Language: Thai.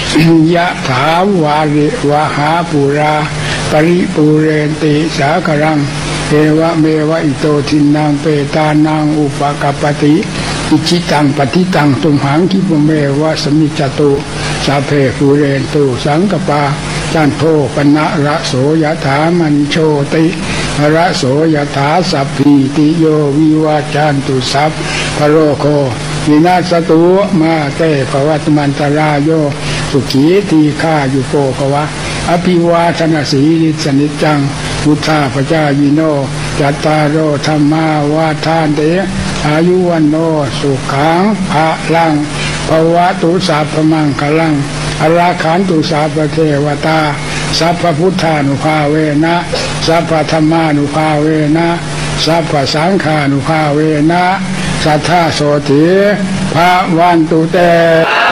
ยะถาวาริวหาปุราปริปุเรนติสาครังเอวะเมวะอิโตทินังเปตานังอุปกัปปติอิจิตังปฏิตังตุมหังคิปเมวะสมิจจตุสัพเพปุเรนตุสังกปาจันโทปนะระโสยถามันโชติระโสยถาสัพพิติโยวิวาจันตุสัพพโรโควินาศตุมาเตภวัตมันตรายโยสุขีทีฆายุโกภวะอภิวาทนาสีลิสนิจังพุทธาปจายโนจัตตารโอธรรมาวาทานเตอายุวันโนสุขังภะลังภวะตุสัพพมังคลังอราคันตุสัพพเทวตาสัพพพุทธานุภาเวนะสัพพธรรมานุภาเวนะสัพพสังฆานุภาเวนะสัทธาโสติภะวันตุเต